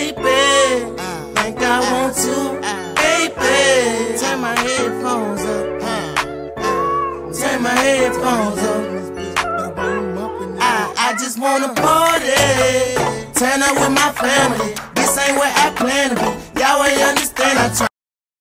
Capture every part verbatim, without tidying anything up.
baby, like I want to, baby. Turn my headphones up, turn my headphones up. I, I just wanna party, turn up with my family. This ain't where I plan to be. Y'all ain't understand. I try.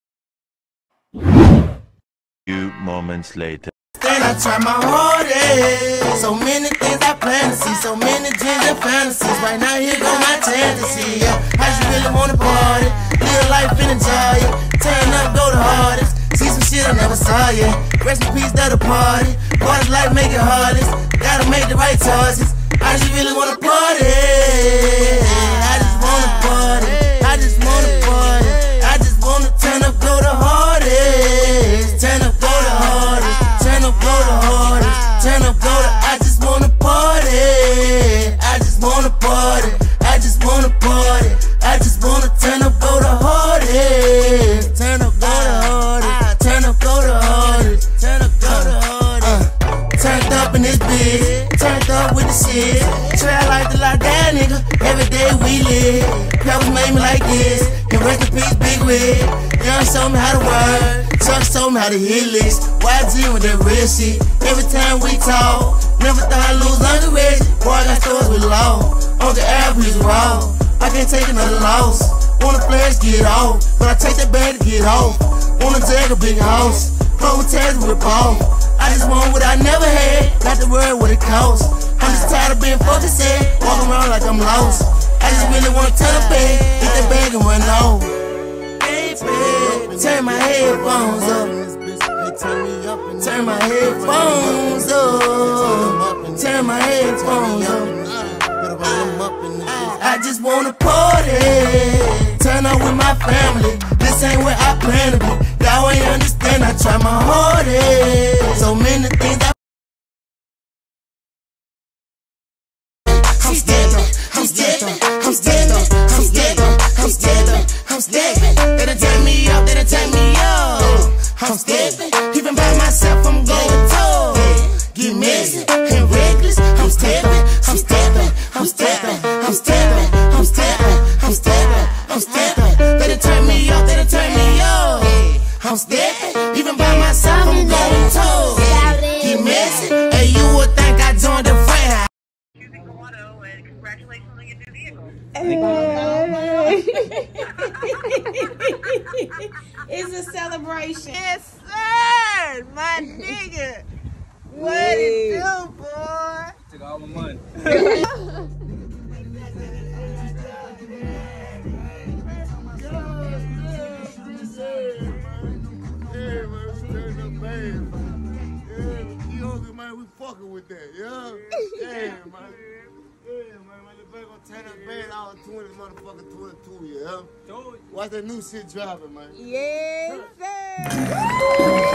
Few moments later. Then I try my hardest. So many things I plan to see, so many dreams and fantasies. Right now here go my chance to see. Yeah, I just really wanna party, live life and enjoy it. Turn up, go the hardest. See some shit I never saw yet. Rest in peace to the party. Party's life make it hardest. Gotta make the right choices. I just really wanna party. I just wanna party. I just wanna party. I just wanna turn up, go the hardest. Turn up, go the hardest. Turn up, go the hardest. Turn up, go the. I just wanna party. I just wanna party. I just wanna party. I just wanna turn up, go the hardest. Turn up, go the hardest. Turn up, go the hardest. Turn up, go the hardest. Turned up in this bitch. Turned up with the shit. Try like the like that nigga. Every day we live. Pebbles made me like this. And rest in peace, Big Wig. Young showed me how to work. Chuck showed me how to hit licks. Y G with that real shit. Every time we talk, never thought I'd lose under Reggie. Boy, I got stories with law. On the average raw. I can't take another loss. Wanna flash, get off. But I take that bag to get off. Wanna take a big house. Close with tags, rip off. I just want what I never had. Not the word what it costs. I'm just tired of being focused. Walking around like I'm lost. I just really wanna turn up bag, get that bag and run off. Baby, turn my headphones up. Turn my headphones up. Turn my headphones up. I just wanna party, turn up with my family. This ain't where I plan to be. Y'all ain't understand. I try my hardest. So many things I. I'm steppin', I'm steppin', I'm steppin', I'm steppin', I'm steppin', I'm steppin'. They done turn me up, they done turn me up. I'm steppin', even by myself I'm going toe. Get messy and reckless. I'm steppin', I'm steppin', I'm steppin', I'm steppin', I'm steppin', I'm steppin', I'm steppin'. They done turn me up, they done turn me up. I'm steppin', even by myself I'm going toe. Get messy, and you would think I joined the friend. Congratulations on your new vehicle. It's a celebration. Yes, sir, my nigga. What it do, boy? Took all my money. Man, we fucking with that, yeah? Yeah, man. Yeah, man, man, the back gonna turn up bad all twenty motherfucking twenty-two, yeah? Watch that new shit dropping, man. Yes, sir.